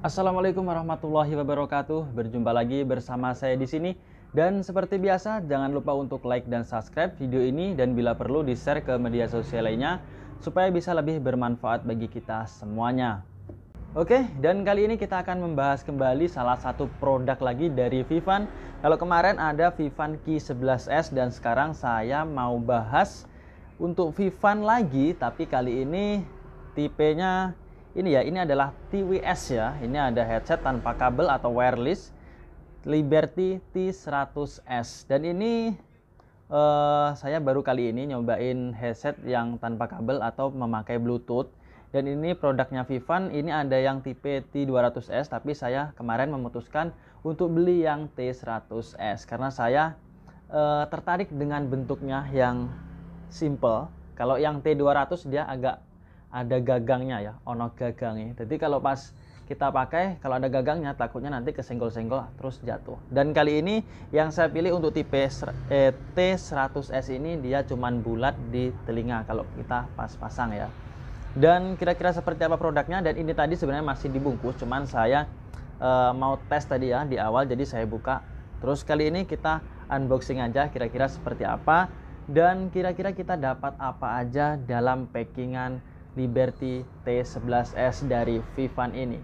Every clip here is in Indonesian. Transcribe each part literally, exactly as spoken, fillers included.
Assalamualaikum warahmatullahi wabarakatuh. Berjumpa lagi bersama saya di sini. Dan seperti biasa, jangan lupa untuk like dan subscribe video ini dan bila perlu di-share ke media sosial lainnya supaya bisa lebih bermanfaat bagi kita semuanya. Oke, dan kali ini kita akan membahas kembali salah satu produk lagi dari Vivan. Kalau kemarin ada Vivan Key sebelas S dan sekarang saya mau bahas untuk Vivan lagi, tapi kali ini tipenya ini ya, ini adalah T W S ya. Ini ada headset tanpa kabel atau wireless Liberty T seratus S. Dan ini uh, saya baru kali ini nyobain headset yang tanpa kabel atau memakai Bluetooth. Dan ini produknya Vivan, ini ada yang tipe T dua ratus S, tapi saya kemarin memutuskan untuk beli yang T seratus S karena saya uh, tertarik dengan bentuknya yang simple. Kalau yang T dua ratus dia agak ada gagangnya ya, ono gagangnya. Jadi kalau pas kita pakai, kalau ada gagangnya takutnya nanti kesenggol-senggol terus jatuh. Dan kali ini yang saya pilih untuk tipe eh, T seratus S ini dia cuman bulat di telinga kalau kita pas pasang ya. Dan kira-kira seperti apa produknya, dan ini tadi sebenarnya masih dibungkus, cuman saya eh, mau tes tadi ya di awal, jadi saya buka. Terus kali ini kita unboxing aja kira-kira seperti apa dan kira-kira kita dapat apa aja dalam packingan Liberty T sebelas S dari Vivan ini.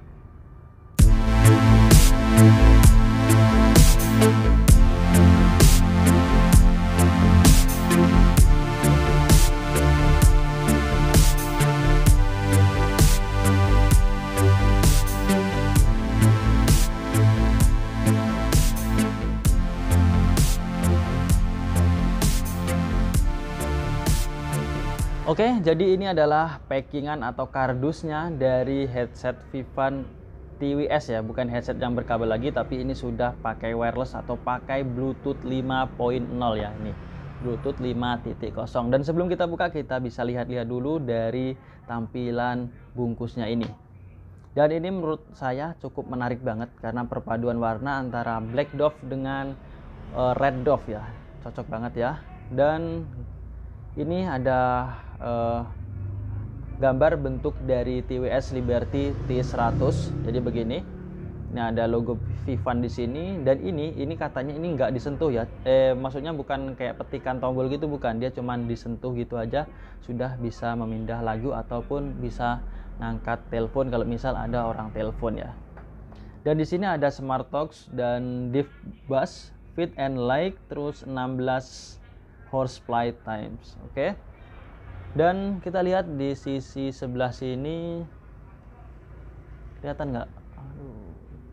Oke, jadi ini adalah packingan atau kardusnya dari headset Vivan T W S ya, bukan headset yang berkabel lagi, tapi ini sudah pakai wireless atau pakai Bluetooth lima titik nol ya, ini Bluetooth lima titik nol. Dan sebelum kita buka, kita bisa lihat-lihat dulu dari tampilan bungkusnya ini. Dan ini menurut saya cukup menarik banget karena perpaduan warna antara Black Dove dengan uh, Red Dove ya, cocok banget ya. Dan ini ada Uh, gambar bentuk dari T W S Liberty T seratus. Jadi begini. Ini ada logo Vivan di sini, dan ini ini katanya ini nggak disentuh ya. Eh maksudnya bukan kayak petikan tombol gitu, bukan. Dia cuman disentuh gitu aja sudah bisa memindah lagu ataupun bisa ngangkat telepon kalau misal ada orang telepon ya. Dan di sini ada Smart Talks dan Div Bus, Fit and Like, terus enam belas horse flight times. Oke. Okay? Dan kita lihat di sisi sebelah sini, kelihatan nggak? Aduh.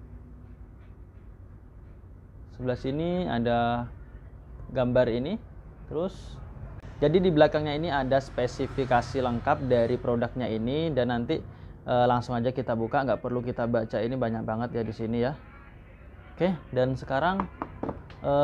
Sebelah sini ada gambar ini. Terus, jadi di belakangnya ini ada spesifikasi lengkap dari produknya ini, dan nanti e, langsung aja kita buka, nggak perlu kita baca, ini banyak banget ya di sini ya. Oke, dan sekarang e,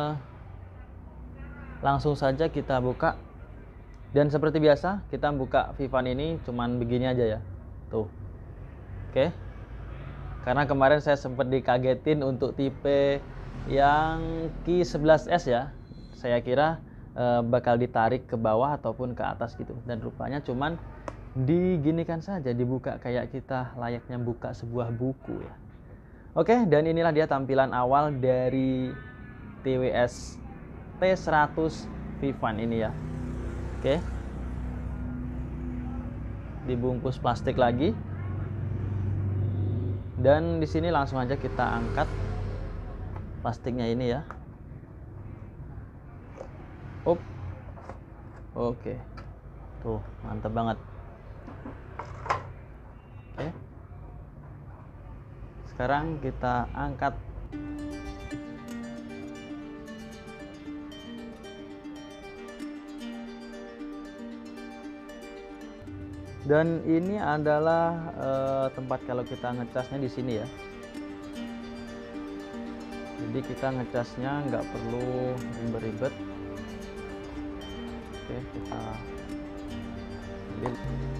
langsung saja kita buka. Dan seperti biasa kita buka Vivan ini cuman begini aja ya, tuh. Oke, karena kemarin saya sempat dikagetin untuk tipe yang Key sebelas S ya, saya kira e, bakal ditarik ke bawah ataupun ke atas gitu, dan rupanya cuman diginikan saja, dibuka kayak kita layaknya buka sebuah buku ya. Oke, dan inilah dia tampilan awal dari T W S T seratus Vivan ini ya. Oke, dibungkus plastik lagi, dan di sini langsung aja kita angkat plastiknya ini ya. Up, oke, tuh mantap banget. Oke, sekarang kita angkat. Dan ini adalah uh, tempat kalau kita ngecasnya di sini ya. Jadi kita ngecasnya nggak perlu ribet-ribet. Oke, kita ambil.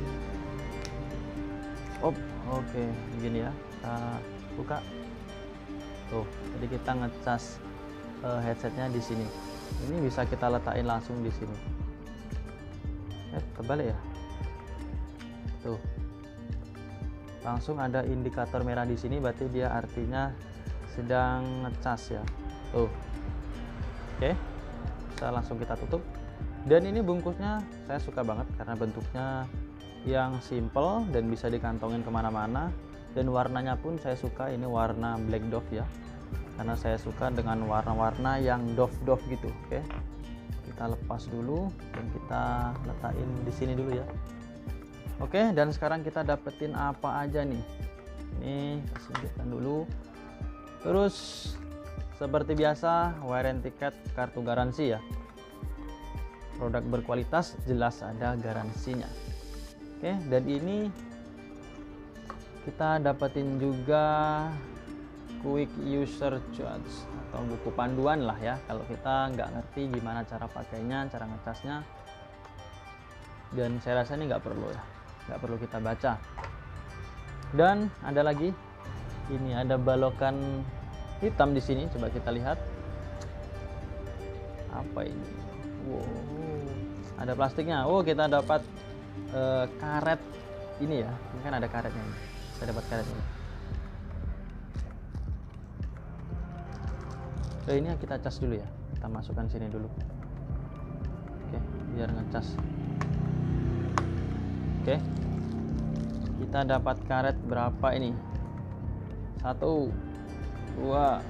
Oh, oke, begini ya. Kita buka. Tuh, jadi kita ngecas uh, headsetnya di sini. Ini bisa kita letakin langsung di sini. Eh, kebalik ya. Tuh. langsung ada indikator merah di sini, berarti dia artinya sedang ngecas ya. Tuh. Oke. Bisa langsung kita tutup. Dan ini bungkusnya saya suka banget karena bentuknya yang simple dan bisa dikantongin kemana-mana. Dan warnanya pun saya suka, ini warna black dove ya, karena saya suka dengan warna-warna yang dove-dove gitu. Oke, kita lepas dulu dan kita letakin di sini dulu ya. Oke, dan sekarang kita dapetin apa aja nih. Ini singkirkan dulu. Terus seperti biasa warranty card, kartu garansi ya. Produk berkualitas jelas ada garansinya. Oke, dan ini kita dapetin juga quick user guide atau buku panduan lah ya, kalau kita nggak ngerti gimana cara pakainya, cara ngecasnya. Dan saya rasa ini nggak perlu ya, nggak perlu kita baca. Dan ada lagi, ini ada balokan hitam di sini, coba kita lihat apa ini. Wow, ada plastiknya. Oh, kita dapat uh, karet ini ya, ini kan ada karetnya ini. Saya dapat karet ini. Oke, ini kita cas dulu ya, kita masukkan sini dulu. Oke, biar ngecas. Oke, kita dapat karet berapa ini? Satu, dua,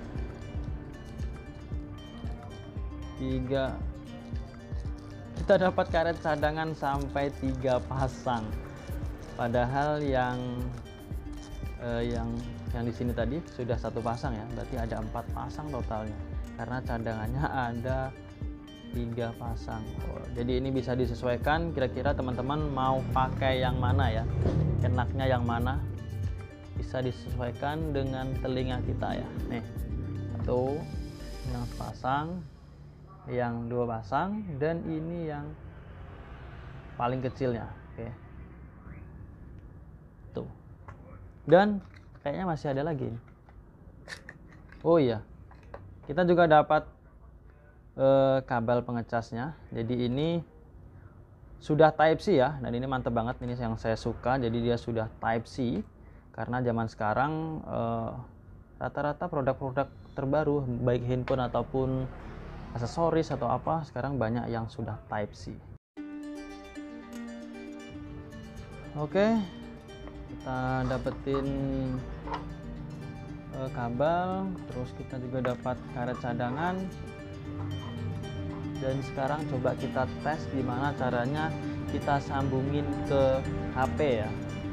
tiga. Kita dapat karet cadangan sampai tiga pasang. Padahal yang eh, yang yang di sini tadi sudah satu pasang ya, berarti ada empat pasang totalnya. Karena cadangannya ada tiga pasang. Oh, jadi ini bisa disesuaikan, kira-kira teman-teman mau pakai yang mana ya, enaknya yang mana, bisa disesuaikan dengan telinga kita ya. Nih, satu, yang sepasang, yang dua pasang, dan ini yang paling kecilnya. Oke, tuh. Dan kayaknya masih ada lagi. Oh iya, kita juga dapat eh, kabel pengecasnya. Jadi ini sudah Type C ya, dan ini mantep banget, ini yang saya suka. Jadi dia sudah Type C, karena zaman sekarang eh, rata-rata produk-produk terbaru baik handphone ataupun aksesoris atau apa, sekarang banyak yang sudah Type C. Oke, kita dapetin uh, kabel, terus kita juga dapat karet cadangan. Dan sekarang coba kita tes gimana caranya kita sambungin ke H P ya.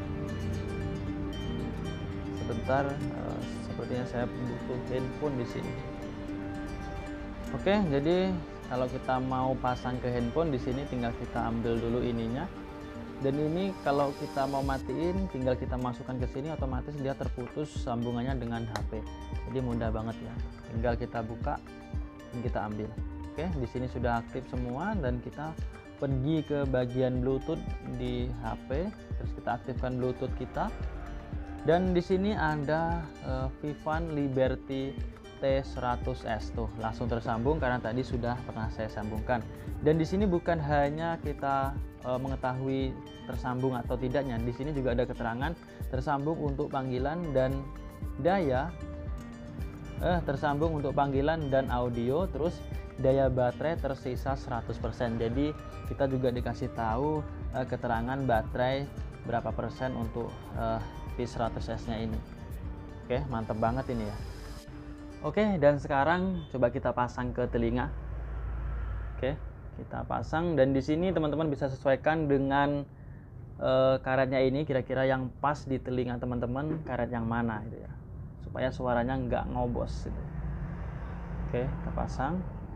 Sebentar, uh, sepertinya saya butuh handphone di sini. Oke, jadi kalau kita mau pasang ke handphone di sini tinggal kita ambil dulu ininya. Dan ini kalau kita mau matiin tinggal kita masukkan ke sini, otomatis dia terputus sambungannya dengan H P. Jadi mudah banget ya. Tinggal kita buka dan kita ambil. Oke, di sini sudah aktif semua dan kita pergi ke bagian Bluetooth di H P, terus kita aktifkan Bluetooth kita. Dan di sini ada uh, Vivan Liberty T seratus S tuh, langsung tersambung karena tadi sudah pernah saya sambungkan. Dan di sini bukan hanya kita e, mengetahui tersambung atau tidaknya, di sini juga ada keterangan tersambung untuk panggilan dan daya eh tersambung untuk panggilan dan audio, terus daya baterai tersisa seratus persen. Jadi kita juga dikasih tahu e, keterangan baterai berapa persen untuk e, P seratus S-nya ini. Oke, mantap banget ini ya. Oke, dan sekarang coba kita pasang ke telinga. Oke, kita pasang, dan di sini teman-teman bisa sesuaikan dengan uh, karetnya ini, kira-kira yang pas di telinga teman-teman karet yang mana gitu ya, supaya suaranya nggak ngobos gitu. Oke, kita pasang.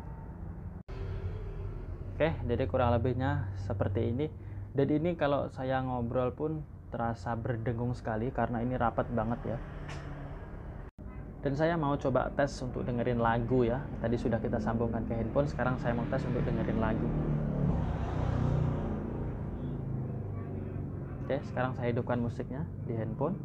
Oke, jadi kurang lebihnya seperti ini. Dan ini kalau saya ngobrol pun terasa berdengung sekali karena ini rapat banget ya. Dan saya mau coba tes untuk dengerin lagu ya. Tadi sudah kita sambungkan ke handphone, sekarang saya mau tes untuk dengerin lagu. Oke, sekarang saya hidupkan musiknya di handphone.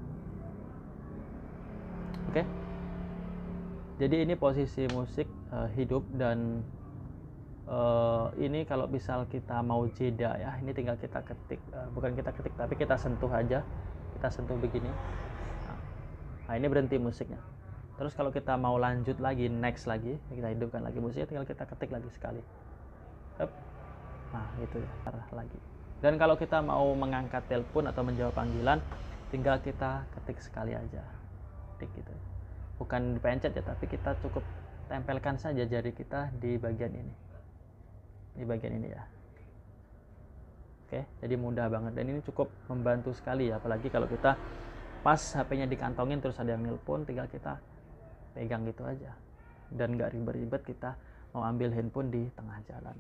Oke. Jadi ini posisi musik uh, hidup, dan uh, ini kalau misal kita mau jeda ya, ini tinggal kita ketik, uh, bukan kita ketik tapi kita sentuh aja. Kita kita sentuh begini. Nah, ini berhenti musiknya. Terus kalau kita mau lanjut lagi, next lagi, kita hidupkan lagi musiknya, tinggal kita ketik lagi sekali. Up. Nah, gitu ya, arah lagi. Dan kalau kita mau mengangkat telepon atau menjawab panggilan, tinggal kita ketik sekali aja. Ketik gitu. Bukan dipencet ya, tapi kita cukup tempelkan saja jari kita di bagian ini. Di bagian ini ya. Oke, jadi mudah banget dan ini cukup membantu sekali ya, apalagi kalau kita pas H P-nya dikantongin terus ada yang nelpon, tinggal kita pegang gitu aja dan nggak ribet-ribet kita mau ambil handphone di tengah jalan.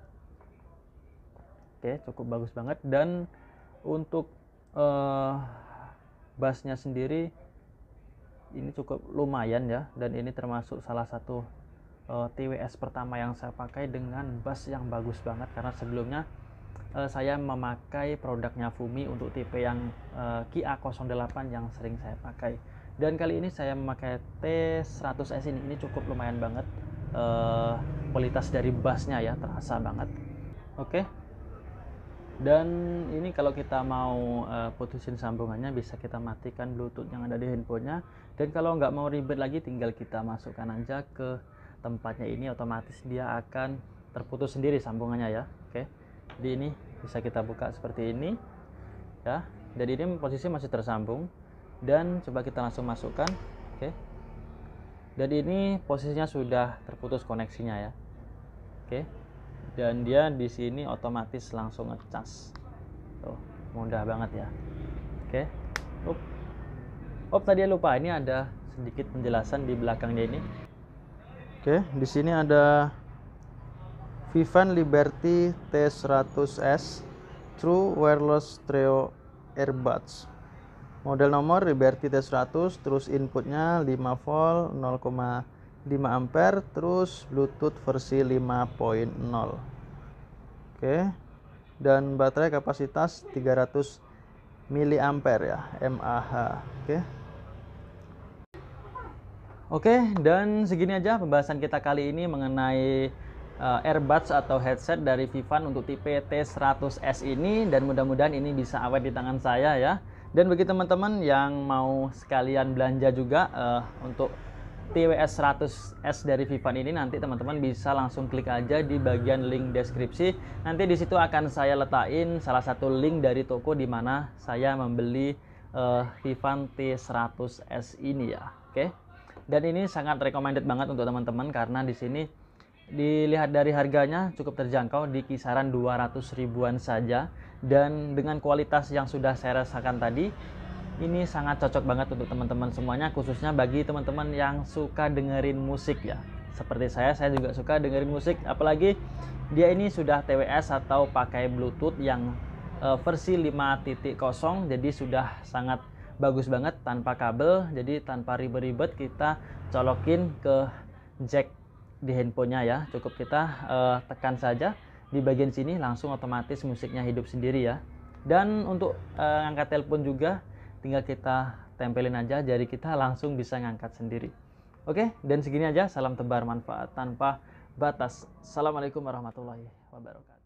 Oke, cukup bagus banget. Dan untuk uh, bassnya sendiri ini cukup lumayan ya, dan ini termasuk salah satu uh, T W S pertama yang saya pakai dengan bass yang bagus banget, karena sebelumnya uh, saya memakai produknya Fumi untuk tipe yang uh, Q A nol delapan yang sering saya pakai. Dan kali ini saya memakai T seratus S ini. Ini cukup lumayan banget uh, kualitas dari bassnya ya, terasa banget. Oke. Dan ini kalau kita mau uh, putusin sambungannya, bisa kita matikan Bluetooth yang ada di handphonenya. Dan kalau nggak mau ribet lagi, tinggal kita masukkan aja ke tempatnya ini, otomatis dia akan terputus sendiri sambungannya ya. Oke. Di ini bisa kita buka seperti ini ya. Jadi ini posisi masih tersambung. Dan coba kita langsung masukkan. Oke. Dan ini posisinya sudah terputus koneksinya ya. Oke. Dan dia di sini otomatis langsung ngecas. Tuh, mudah banget ya. Oke. Up. Oh, tadi lupa, ini ada sedikit penjelasan di belakangnya ini. Oke, di sini ada Vivan Liberty T seratus S True Wireless Stereo Earbuds. Model nomor Liberty T seratus, terus inputnya lima volt nol koma lima ampere, terus Bluetooth versi lima titik nol. Oke. Dan baterai kapasitas tiga ratus miliampere ya, mAh. Oke. Oke, dan segini aja pembahasan kita kali ini mengenai uh, earbuds atau headset dari Vivan untuk tipe T seratus S ini, dan mudah-mudahan ini bisa awet di tangan saya ya. Dan bagi teman-teman yang mau sekalian belanja juga uh, untuk T W S seratus S dari Vivan ini, nanti teman-teman bisa langsung klik aja di bagian link deskripsi. Nanti di situ akan saya letakin salah satu link dari toko di mana saya membeli uh, Vivan T seratus S ini ya. Oke. Dan ini sangat recommended banget untuk teman-teman, karena di sini dilihat dari harganya cukup terjangkau di kisaran dua ratus ribuan saja, dan dengan kualitas yang sudah saya rasakan tadi, ini sangat cocok banget untuk teman-teman semuanya, khususnya bagi teman-teman yang suka dengerin musik ya. Seperti saya, saya juga suka dengerin musik, apalagi dia ini sudah T W S atau pakai Bluetooth yang uh, versi lima titik nol, jadi sudah sangat bagus banget tanpa kabel, jadi tanpa ribet-ribet kita colokin ke jack di handphonenya ya. Cukup kita uh, tekan saja di bagian sini, langsung otomatis musiknya hidup sendiri ya. Dan untuk uh, ngangkat telepon juga tinggal kita tempelin aja jari kita, langsung bisa ngangkat sendiri. Oke, dan segini aja. Salam tebar manfaat tanpa batas. Assalamualaikum warahmatullahi wabarakatuh.